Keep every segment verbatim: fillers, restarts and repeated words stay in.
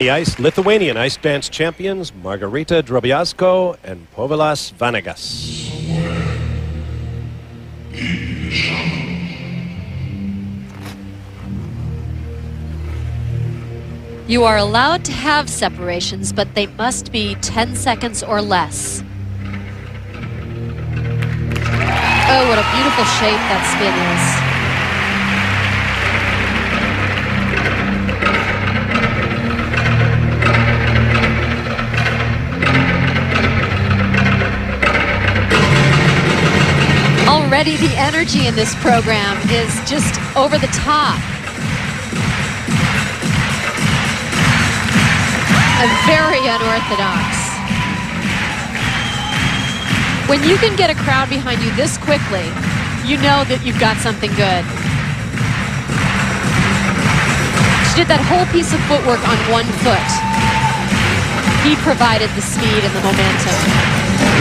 The ice, Lithuanian ice dance champions Margarita Drobiazko and Povilas Vanagas. You are allowed to have separations, but they must be ten seconds or less. Oh, what a beautiful shape that spin is. Already the energy in this program is just over the top. A very unorthodox. When you can get a crowd behind you this quickly, you know that you've got something good. She did that whole piece of footwork on one foot. He provided the speed and the momentum.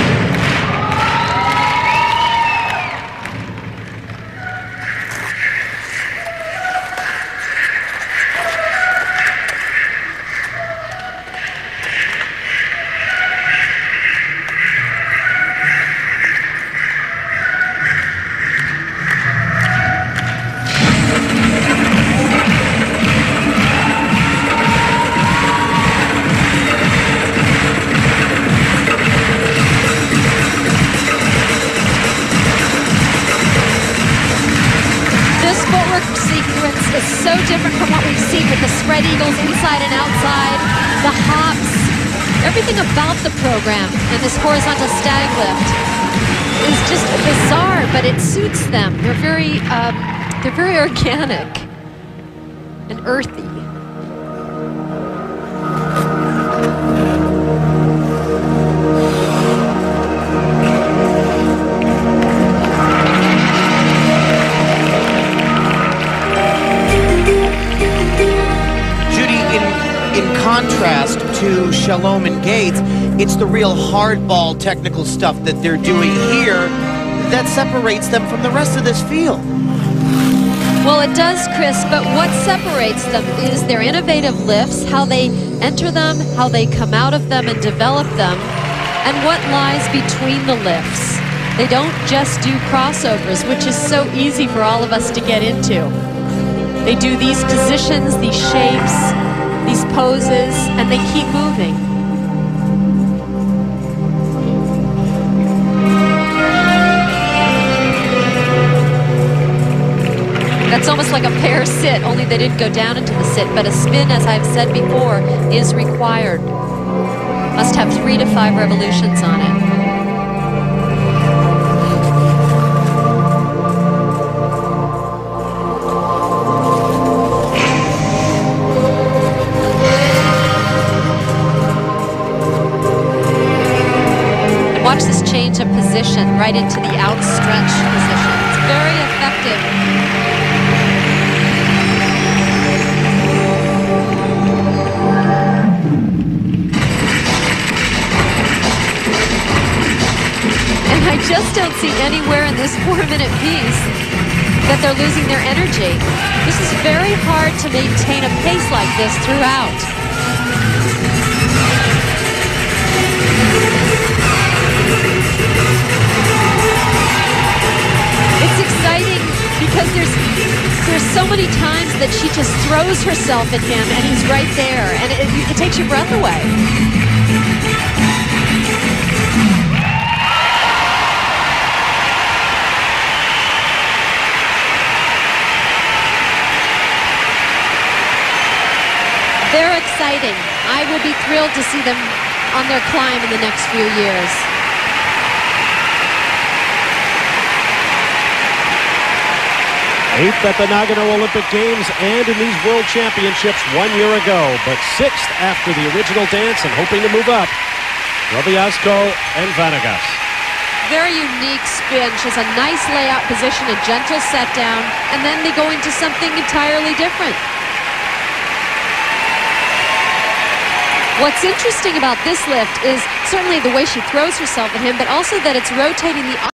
Is so different from what we've seen with the spread eagles inside and outside, the hops, everything about the program and this horizontal stag lift is just bizarre, but it suits them. They're very, um, they're very organic and earthy. Contrast to Shalom and Gates, it's the real hardball technical stuff that they're doing here that separates them from the rest of this field. Well, it does, Chris, but what separates them is their innovative lifts, how they enter them, how they come out of them and develop them, and what lies between the lifts. They don't just do crossovers, which is so easy for all of us to get into. They do these positions, these shapes, these poses, and they keep moving. That's almost like a pair sit, only they didn't go down into the sit, but a spin, as I've said before, is required. Must have three to five revolutions on it. Watch this change of position right into the outstretched position. It's very effective. And I just don't see anywhere in this four-minute piece that they're losing their energy. This is very hard to maintain a pace like this throughout. It's exciting because there's there's so many times that she just throws herself at him and he's right there, and it, it takes your breath away. They're exciting. I will be thrilled to see them on their climb in the next few years. Eighth at the Nagano Olympic Games and in these World Championships one year ago, but sixth after the original dance and hoping to move up. Drobiazko and Vanagas. Very unique spin. She has a nice layout position, a gentle set down, and then they go into something entirely different. What's interesting about this lift is certainly the way she throws herself at him, but also that it's rotating the